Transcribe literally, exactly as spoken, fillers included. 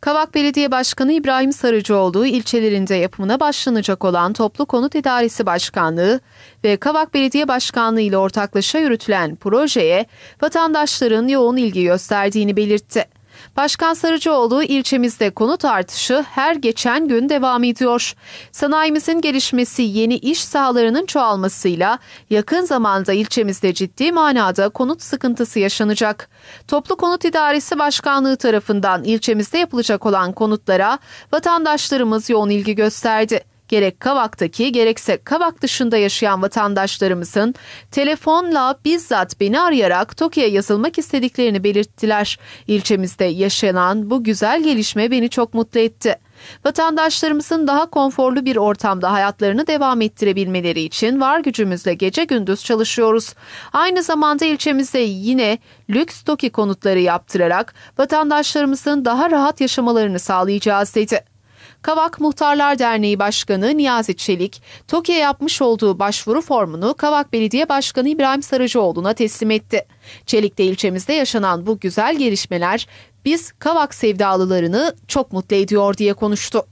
Kavak Belediye Başkanı İbrahim Sarıcıoğlu, ilçelerinde yapımına başlanacak olan Toplu Konut İdaresi Başkanlığı ve Kavak Belediye Başkanlığı ile ortaklaşa yürütülen projeye vatandaşların yoğun ilgi gösterdiğini belirtti. Başkan Sarıcıoğlu, ilçemizde konut artışı her geçen gün devam ediyor. Sanayimizin gelişmesi, yeni iş sahalarının çoğalmasıyla yakın zamanda ilçemizde ciddi manada konut sıkıntısı yaşanacak. Toplu Konut İdaresi Başkanlığı tarafından ilçemizde yapılacak olan konutlara vatandaşlarımız yoğun ilgi gösterdi. Gerek Kavak'taki gerekse Kavak dışında yaşayan vatandaşlarımızın telefonla bizzat beni arayarak TOKİ'ye yazılmak istediklerini belirttiler. İlçemizde yaşanan bu güzel gelişme beni çok mutlu etti. Vatandaşlarımızın daha konforlu bir ortamda hayatlarını devam ettirebilmeleri için var gücümüzle gece gündüz çalışıyoruz. Aynı zamanda ilçemizde yine lüks TOKİ konutları yaptırarak vatandaşlarımızın daha rahat yaşamalarını sağlayacağız dedi. Kavak Muhtarlar Derneği Başkanı Niyazi Çelik, TOKİ'ye yapmış olduğu başvuru formunu Kavak Belediye Başkanı İbrahim Sarıcıoğlu'na teslim etti. Çelik de ilçemizde yaşanan bu güzel gelişmeler biz Kavak sevdalılarını çok mutlu ediyor diye konuştu.